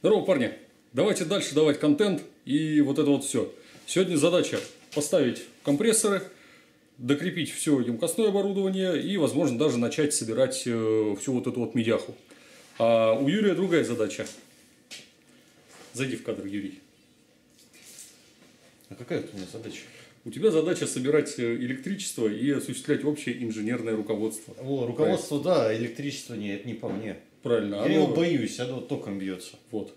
Здорово, парни! Давайте дальше давать контент и вот это вот все. Сегодня задача поставить компрессоры, докрепить все емкостное оборудование и, возможно, даже начать собирать всю вот эту вот медяху. А у Юрия другая задача. Зайди в кадр, Юрий. А какая у меня задача? У тебя задача собирать электричество и осуществлять общее инженерное руководство. О, руководство, да, электричество нет, это не по мне. Правильно. Я его боюсь, оно током бьется. Вот.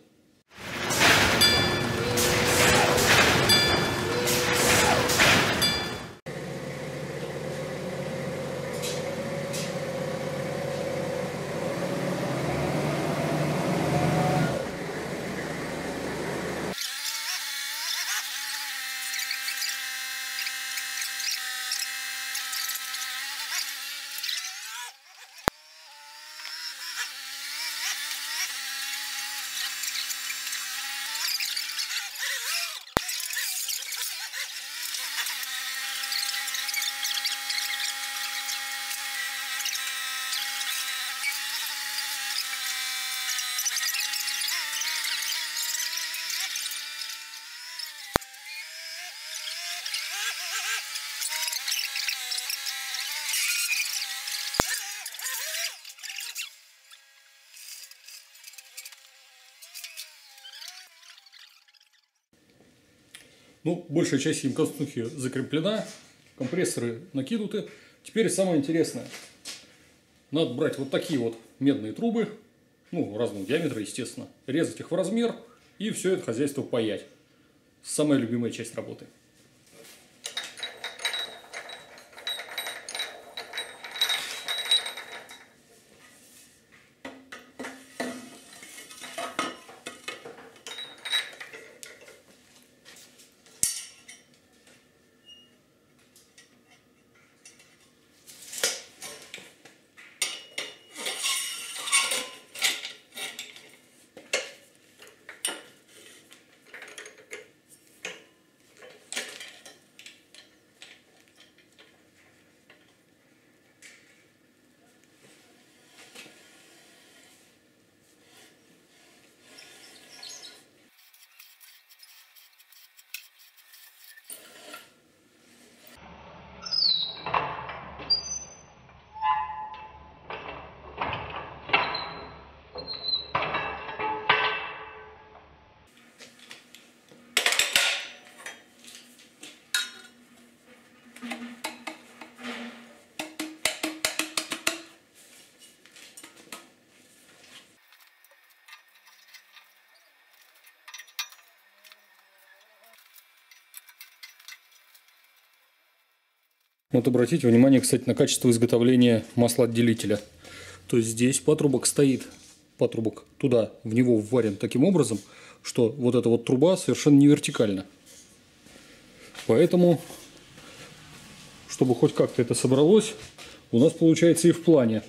Ну, большая часть емкостухи закреплена, компрессоры накинуты. Теперь самое интересное. Надо брать вот такие вот медные трубы, ну, разного диаметра, естественно, резать их в размер и все это хозяйство паять. Самая любимая часть работы. Вот обратите внимание, кстати, на качество изготовления маслоотделителя. То есть здесь патрубок стоит, патрубок туда, в него вварен таким образом, что вот эта вот труба совершенно не вертикальна. Поэтому, чтобы хоть как-то это собралось, у нас получается и в плане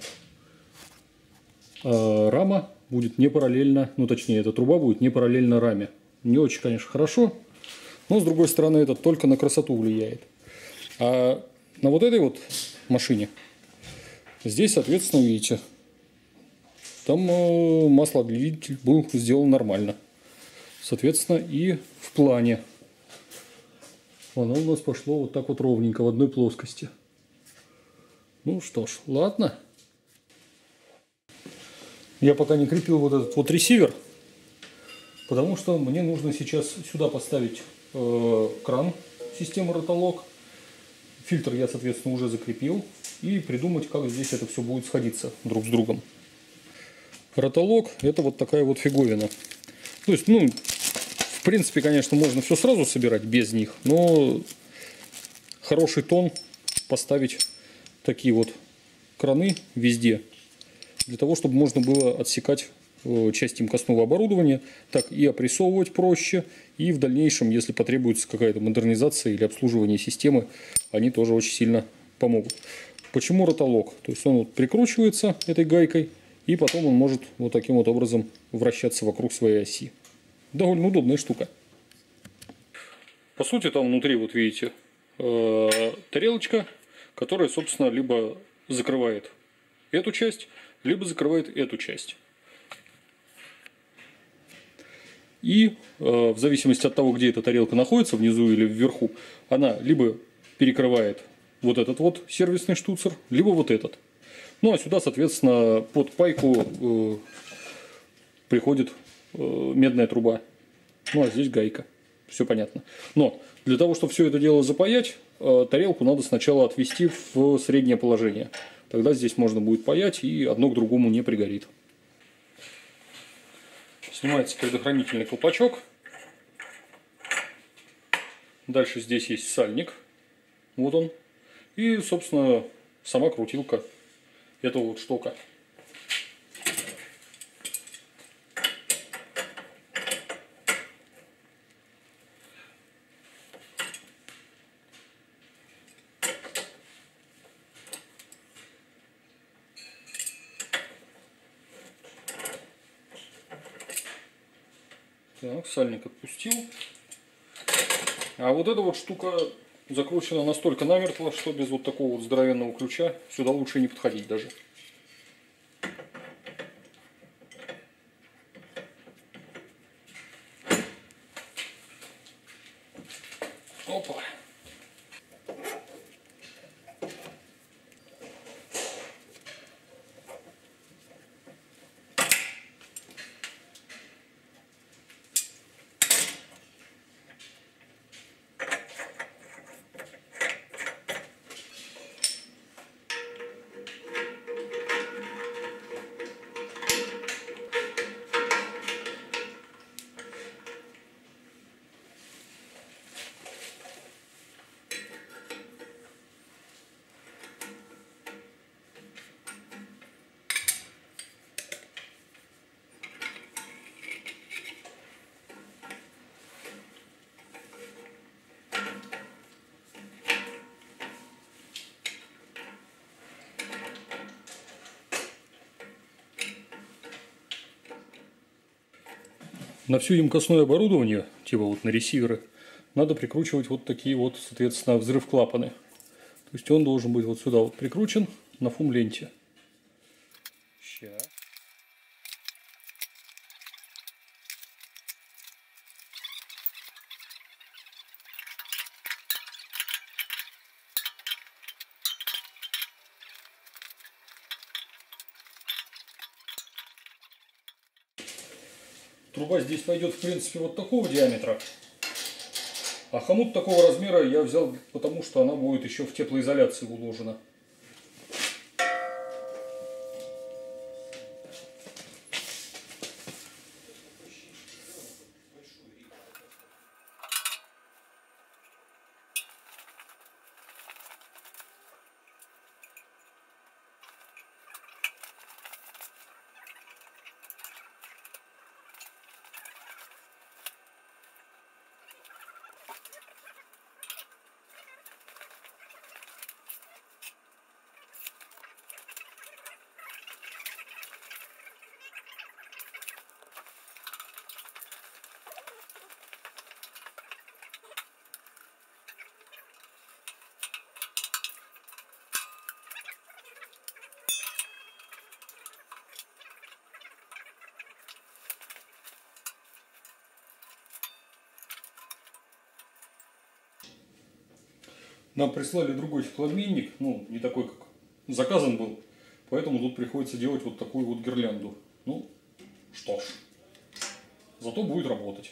рама будет не параллельно, ну точнее, эта труба будет не параллельно раме. Не очень, конечно, хорошо, но с другой стороны это только на красоту влияет. А на вот этой вот машине, здесь, соответственно, видите, там маслоотделитель был сделан нормально. Соответственно, и в плане оно у нас пошло вот так вот ровненько в одной плоскости. Ну что ж, ладно. Я пока не крепил вот этот вот ресивер, потому что мне нужно сейчас сюда поставить кран системы Rotolog. Фильтр я, соответственно, уже закрепил. И придумать, как здесь это все будет сходиться друг с другом. Rotolog — это вот такая вот фиговина. То есть, ну, в принципе, конечно, можно все сразу собирать без них. Но хороший тон поставить такие вот краны везде. Для того, чтобы можно было отсекать часть емкостного оборудования, так и опрессовывать проще, и в дальнейшем, если потребуется какая-то модернизация или обслуживание системы, они тоже очень сильно помогут. Почему Rotolog? То есть он вот прикручивается этой гайкой, и потом он может вот таким вот образом вращаться вокруг своей оси. Довольно удобная штука. По сути, там внутри, вот видите, тарелочка, которая, собственно, либо закрывает эту часть, либо закрывает эту часть. И в зависимости от того, где эта тарелка находится, внизу или вверху, она либо перекрывает вот этот вот сервисный штуцер, либо вот этот. Ну а сюда, соответственно, под пайку приходит медная труба. Ну а здесь гайка. Все понятно. Но для того, чтобы все это дело запаять, тарелку надо сначала отвести в среднее положение. Тогда здесь можно будет паять, и одно к другому не пригорит. Снимается предохранительный колпачок. Дальше здесь есть сальник. Вот он. И, собственно, сама крутилка этого вот штока. Так, сальник отпустил. А вот эта вот штука закручена настолько намертво, что без вот такого вот здоровенного ключа сюда лучше не подходить даже. Опа. На все емкостное оборудование, типа вот на ресиверы, надо прикручивать вот такие вот, соответственно, взрыв-клапаны. То есть он должен быть вот сюда вот прикручен на фум-ленте. Ща. Труба здесь пойдет, в принципе, вот такого диаметра. А хомут такого размера я взял, потому что она будет еще в теплоизоляции уложена. Нам прислали другой теплообменник, ну, не такой, как заказан был, поэтому тут приходится делать вот такую вот гирлянду. Ну, что ж, зато будет работать.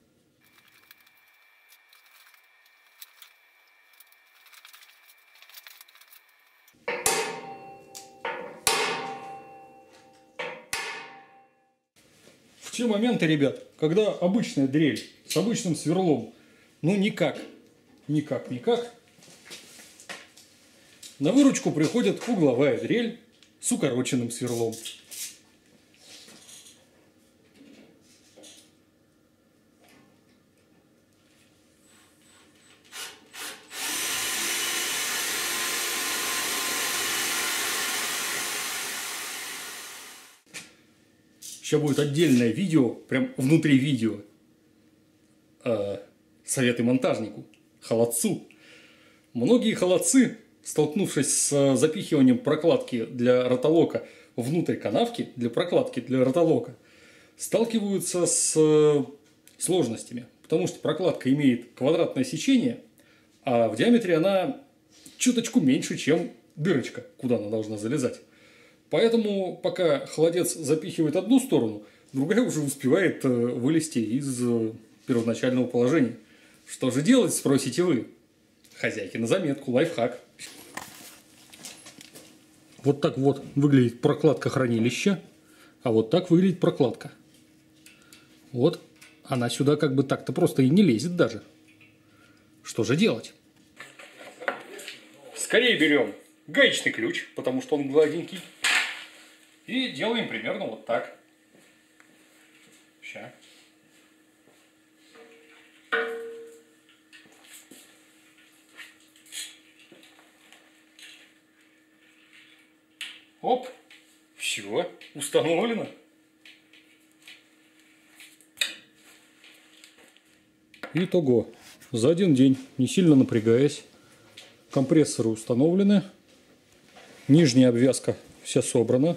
В те моменты, ребят, когда обычная дрель с обычным сверлом, ну никак, на выручку приходит угловая дрель с укороченным сверлом. Сейчас будет отдельное видео, прям внутри видео. Советы монтажнику, холодцу. Многие холодцы, столкнувшись с запихиванием прокладки для ротолока внутрь канавки, для прокладки для ротолока, сталкиваются с сложностями. Потому что прокладка имеет квадратное сечение, а в диаметре она чуточку меньше, чем дырочка, куда она должна залезать. Поэтому пока холодец запихивает одну сторону, другая уже успевает вылезти из первоначального положения. Что же делать, спросите вы? Хозяйки на заметку, лайфхак. Вот так вот выглядит прокладка хранилища, а вот так выглядит прокладка. Вот она сюда как бы так-то просто и не лезет даже. Что же делать? Скорее берем гаечный ключ, потому что он гладенький. И делаем примерно вот так. Ща. Оп. Все. Установлено. Итого. За один день, не сильно напрягаясь, компрессоры установлены. Нижняя обвязка вся собрана.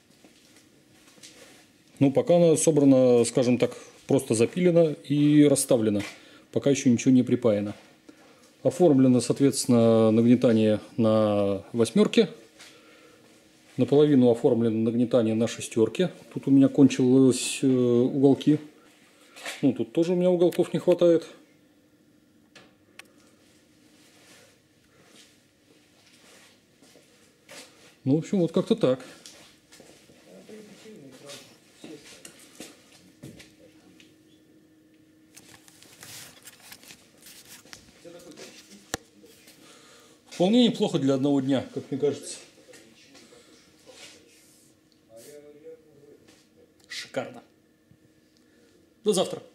Ну, пока она собрана, скажем так, просто запилена и расставлена. Пока еще ничего не припаяно. Оформлено, соответственно, нагнетание на 8. Наполовину оформлено нагнетание на 6. Тут у меня кончились уголки. Ну, тут тоже у меня уголков не хватает. Ну, в общем, вот как-то так. Вполне неплохо для одного дня, как мне кажется. Шикарно. До завтра.